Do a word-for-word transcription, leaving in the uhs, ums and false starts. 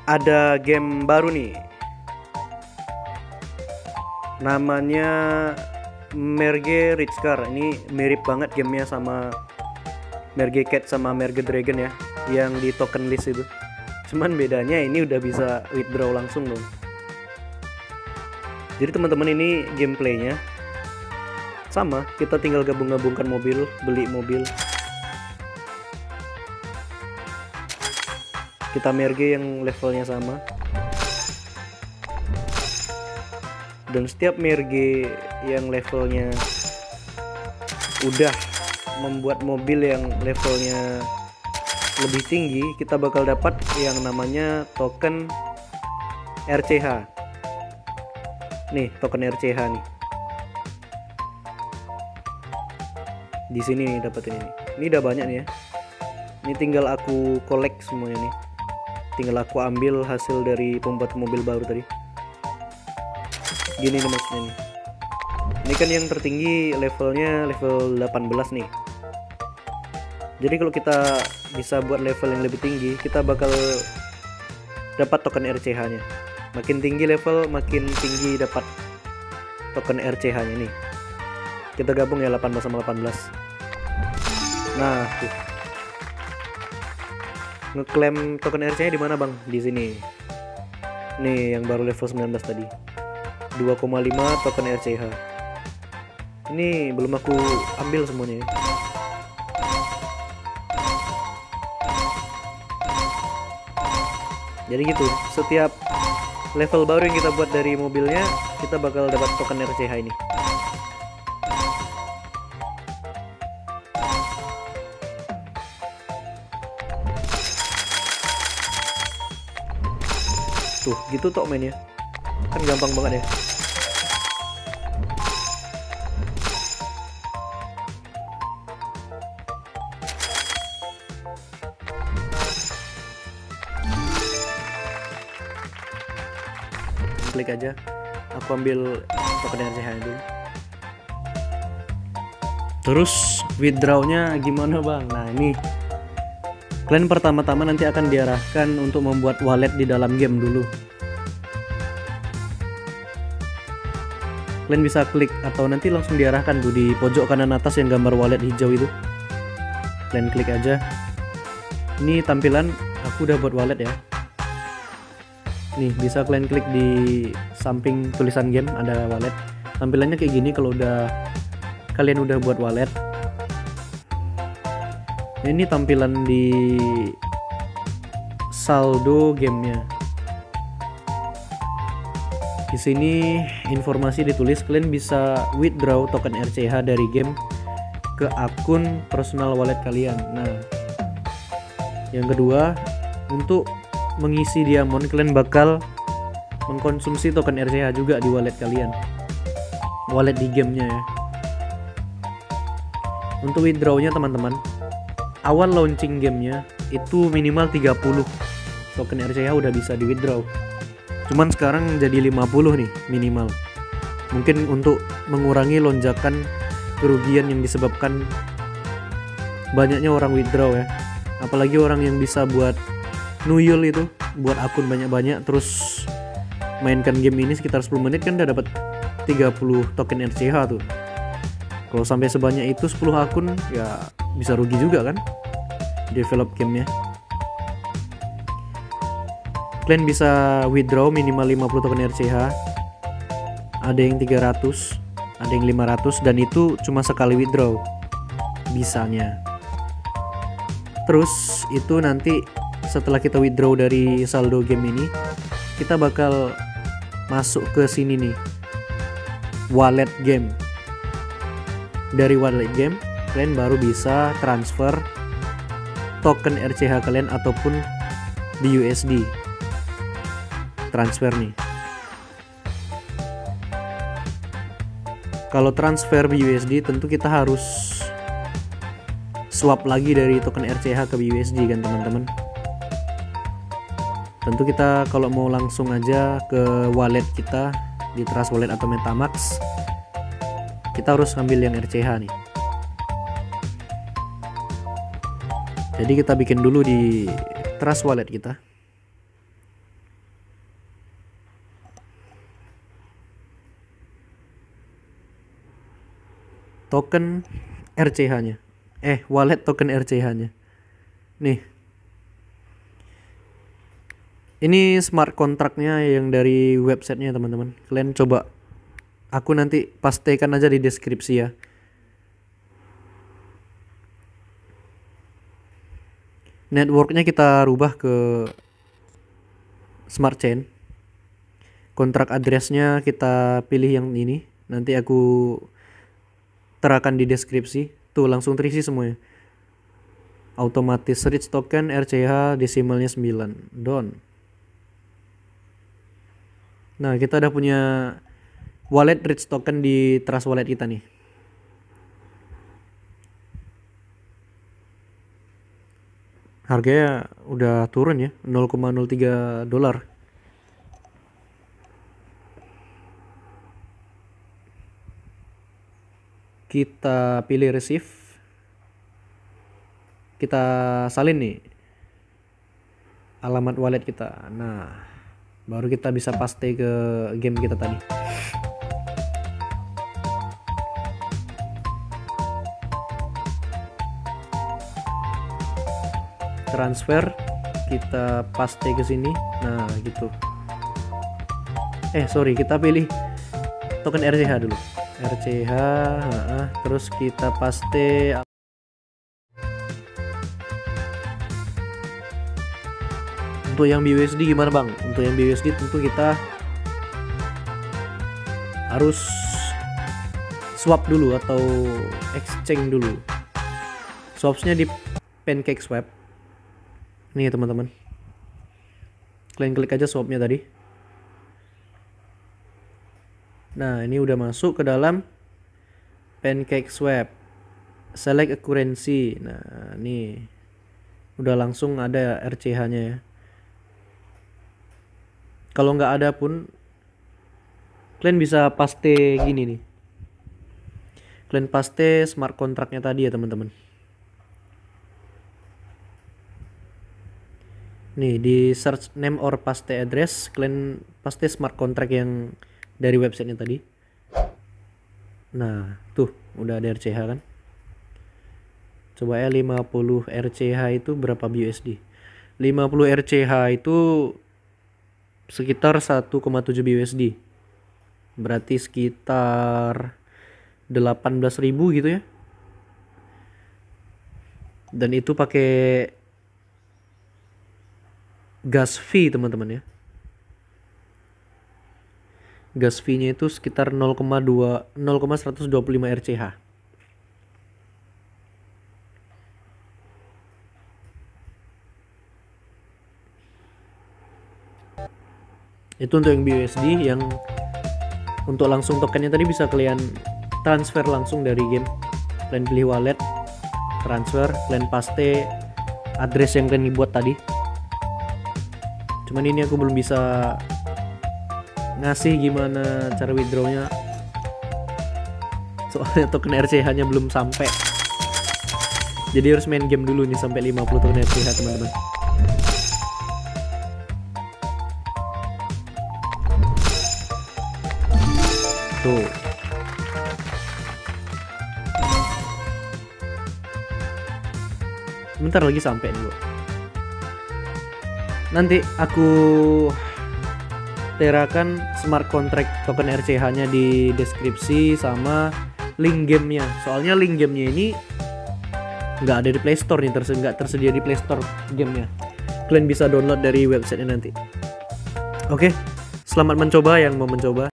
ada game baru nih, namanya Merge Ridgecar. Ini mirip banget gamenya sama Merge Cat sama Merge Dragon ya, yang di token list itu. Cuman bedanya ini udah bisa withdraw langsung dong. Jadi teman-teman, ini gameplaynya sama, kita tinggal gabung-gabungkan mobil, beli mobil. Kita merge yang levelnya sama. Dan setiap merge yang levelnya udah membuat mobil yang levelnya lebih tinggi, kita bakal dapat yang namanya token R C H. Nih, token R C H nih. Di sini nih dapetin ini. Ini udah banyak nih ya. Ini tinggal aku collect semuanya nih. Tinggal aku ambil hasil dari pembuat mobil baru tadi. Gini nih maksudnya nih. Ini kan yang tertinggi levelnya level delapan belas nih. Jadi kalau kita bisa buat level yang lebih tinggi, kita bakal dapat token R C H-nya. Makin tinggi level, makin tinggi dapat token R C H-nya nih. Kita gabung ya delapan belas sama delapan belas. Nah, tuh. Ngeklaim token R C H-nya di mana, Bang? Di sini. Nih, yang baru level sembilan belas tadi. dua koma lima token R C H. Ini belum aku ambil semuanya ya. Jadi gitu, setiap level baru yang kita buat dari mobilnya, kita bakal dapat token R C H ini. Tuh, gitu tok mainnya. Kan gampang banget ya. Klik aja, aku ambil token R C H dulu. Terus withdrawnya gimana, Bang? Nah, ini kalian pertama-tama nanti akan diarahkan untuk membuat wallet di dalam game dulu. Kalian bisa klik atau nanti langsung diarahkan tuh di pojok kanan atas yang gambar wallet hijau itu. Kalian klik aja. Ini tampilan aku udah buat wallet ya. Nih, bisa kalian klik di samping tulisan game ada wallet. Tampilannya kayak gini kalau udah kalian udah buat wallet. Ini tampilan di saldo gamenya. Di sini informasi ditulis, kalian bisa withdraw token R C H dari game ke akun personal wallet kalian. Nah, yang kedua, untuk mengisi diamond kalian bakal mengkonsumsi token R C H juga di wallet kalian, wallet di gamenya ya. Untuk withdrawnya teman-teman, awal launching gamenya itu minimal tiga puluh token R C H udah bisa di withdraw. Cuman sekarang jadi lima puluh nih minimal. Mungkin untuk mengurangi lonjakan kerugian yang disebabkan banyaknya orang withdraw ya. Apalagi orang yang bisa buat nuyul itu, buat akun banyak-banyak terus mainkan game ini sekitar sepuluh menit kan udah dapat tiga puluh token R C H tuh. Kalau sampai sebanyak itu sepuluh akun ya bisa rugi juga kan develop gamenya. Kalian bisa withdraw minimal lima puluh token R C H. Ada yang tiga ratus, ada yang lima ratus, dan itu cuma sekali withdraw bisanya. Terus itu nanti setelah kita withdraw dari saldo game ini, kita bakal masuk ke sini nih, wallet game. Dari wallet game kalian baru bisa transfer token R C H kalian ataupun di U S D. Transfer nih. Kalau transfer di U S D tentu kita harus swap lagi dari token R C H ke U S D kan teman-teman. Tentu kita kalau mau langsung aja ke wallet kita di Trust Wallet atau MetaMask, kita harus ambil yang R C H nih. Jadi kita bikin dulu di Trust Wallet kita. token R C H-nya. Eh, wallet token R C H-nya. Nih. Ini smart contract-nya yang dari websitenya teman-teman. Kalian coba, aku nanti pastikan aja di deskripsi ya. Networknya kita rubah ke smart chain. Kontrak addressnya kita pilih yang ini. Nanti aku terakan di deskripsi. Tuh langsung terisi semuanya. Otomatis rich token R C H desimalnya sembilan. Done. Nah, kita udah punya wallet rich token di Trust Wallet kita nih. Harganya udah turun ya, nol koma nol tiga dolar. Kita pilih receive. Kita salin nih alamat wallet kita. Nah, baru kita bisa paste ke game kita tadi. Transfer, kita paste ke sini. Nah, gitu. Eh, sorry, kita pilih token R C H dulu. R C H, nah, terus kita paste. Untuk yang B U S D gimana bang? Untuk yang B U S D tentu kita harus swap dulu atau exchange dulu. Swapsnya di PancakeSwap. Nih teman-teman, kalian klik aja swapnya tadi. Nah, ini udah masuk ke dalam PancakeSwap. Select a currency. Nah, ini udah langsung ada R C H-nya ya. Kalau nggak ada pun kalian bisa paste gini nih. Kalian paste smart contract-nya tadi ya teman-teman. Nih di search name or paste address, kalian paste smart contract yang dari websitenya tadi. Nah, tuh udah ada R C H kan. Coba ya, lima puluh R C H itu berapa B U S D? lima puluh R C H itu sekitar satu koma tujuh B U S D. Berarti sekitar delapan belas ribu gitu ya. Dan itu pakai gas fee teman-teman ya. Gas fee-nya itu sekitar nol koma seratus dua puluh lima R C H. Itu untuk yang B U S D. Yang untuk langsung tokennya tadi bisa kalian transfer langsung dari game. Kalian pilih wallet, transfer, kalian paste address yang kalian buat tadi. Cuman ini aku belum bisa ngasih gimana cara withdrawnya, soalnya token R C H-nya belum sampai. Jadi harus main game dulu nih sampai lima puluh token R C H teman-teman. Tuh. Bentar lagi sampai nih, Bu. Nanti aku terakan smart contract token R C H-nya di deskripsi sama link gamenya. Soalnya link gamenya ini nggak ada di Play Store nih, tersedia nggak tersedia di Play Store gamenya. Kalian bisa download dari websitenya nanti. Oke, selamat mencoba yang mau mencoba.